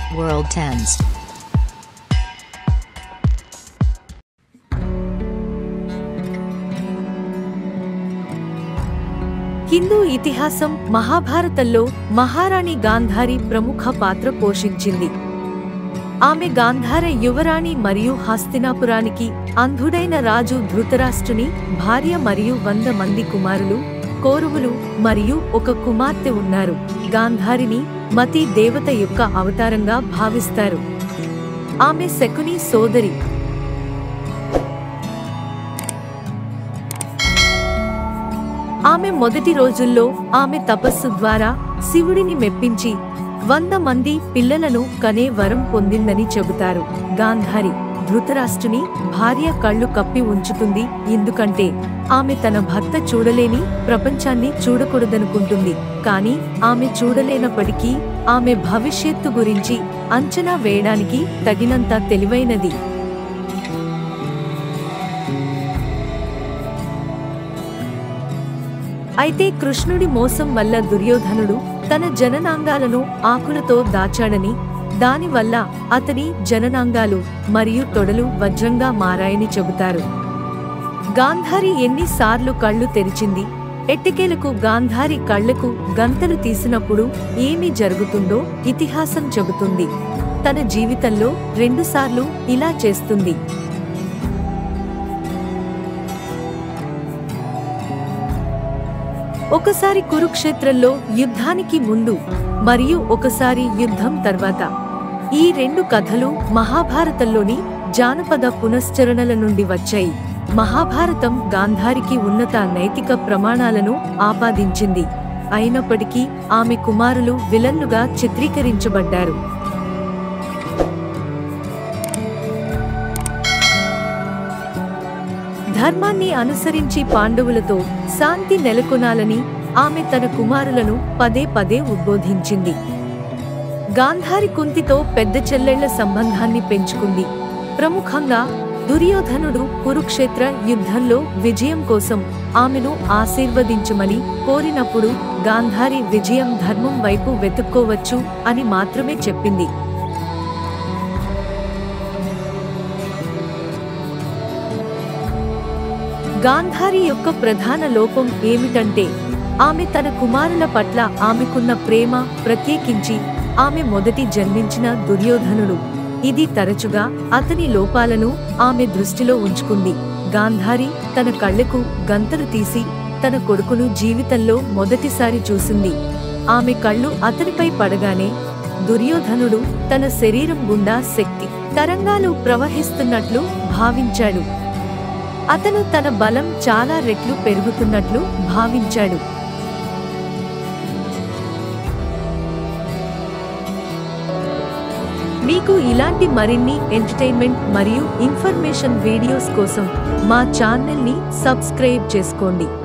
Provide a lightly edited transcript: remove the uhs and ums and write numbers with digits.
World Tens. Hindu ఇతిహాసం మహాభారతంలో మహారాణి గాంధారి ప్రముఖ పాత్ర పోషించింది. ఆమె గాంధార యువరాణి మరియు హస్తినాపురానికి అంధుడైన రాజు ధృతరాష్ట్రుని భార్య మరియు 100 మంది కుమారులు, కౌరవులు మరియు ఒక కుమార్తె ఉన్నారు. గాంధారిని మతి దేవత యొక్క అవతారంగా భావిస్తారు. ఆమె శకుని సోదరి. ఆమె మొదటి రోజుల్లో ఆమె తపస్సు ద్వారా శివుడిని మెప్పించి 100 మంది పిల్లలను కనే వరం పొందిందని చెబుతారు. గాంధారి ధృతరాష్ట్రుని భార్య కళ్ళు కప్పి ఉంచుతుంది, ఎందుకంటే ఆమె తన భర్త చూడలేని ప్రపంచాన్ని చూడకూడదనుకుంటుంది. కానీ ఆమె చూడలేనప్పటికీ ఆమె భవిష్యత్తు గురించి అంచనా వేయడానికి తగినంత తెలివైనది. అయితే కృష్ణుడి మోసం వల్ల దుర్యోధనుడు తన జననాంగాలను ఆకులతో దాచాడని, దానివల్ల అతని జననాంగాలు మరియు తొడలు వజ్రంగా మారాయని చెబుతారు. గాంధారి ఎన్నిసార్లు కళ్ళు తెరిచింది? ఎట్టకేలకు గాంధారి కళ్లకు గంతలు తీసినప్పుడు ఏమి జరుగుతుందో ఇతిహాసం చెబుతుంది. తన జీవితంలో 2 సార్లు ఇలా చేస్తుంది. ఒకసారి కురుక్షేత్రంలో యుద్ధానికి ముందు మరియు ఒకసారి యుద్ధం తర్వాత. ఈ 2 కథలు మహాభారతంలోని జానపద పునశ్చరణల నుండి వచ్చాయి. మహాభారతం గాంధారికి ఉన్నత నైతిక ప్రమాణాలను ఆపాదించింది, అయినప్పటికీ ఆమె కుమారులు విలన్లుగా చిత్రీకరించబడ్డారు. ధర్మాన్ని అనుసరించి పాండవులతో శాంతి నెలకొనాలని ఆమె తన కుమారులను పదే పదే ఉద్బోధించింది. గాంధారి కుంతితో పెద్ద చెల్లెళ్ల సంబంధాన్ని పెంచుకుంది. ప్రముఖంగా దుర్యోధనుడు కురుక్షేత్ర యుద్ధంలో విజయం కోసం ఆమెను ఆశీర్వదించమని కోరినప్పుడు గాంధారి విజయం ధర్మం వైపు వెతుక్కోవచ్చు అని మాత్రమే చెప్పింది. గాంధారి యొక్క ప్రధాన లోపం ఏమిటంటే ఆమె తన కుమారుల పట్ల ఆమెకున్న ప్రేమ, ప్రత్యేకించి ఆమె మొదటి జన్మించిన దుర్యోధనుడు. ఇది తరచుగా అతని లోపాలను ఆమె దృష్టిలో ఉంచుకుంది. గాంధారి తన కళ్లకు గంతలు తీసి తన కొడుకును జీవితంలో మొదటిసారి చూసింది. ఆమె కళ్ళు అతనిపై పడగానే దుర్యోధనుడు తన శరీరం గుండా శక్తి తరంగాలు ప్రవహిస్తున్నట్లు భావించాడు. అతను తన బలం చాలా రెట్లు పెరుగుతున్నట్లు భావించాడు. మీకు ఇలాంటి మరిన్ని ఎంటర్టైన్మెంట్ మరియు ఇన్ఫర్మేషన్ వీడియోస్ కోసం మా ఛానల్ని సబ్స్క్రైబ్ చేసుకోండి.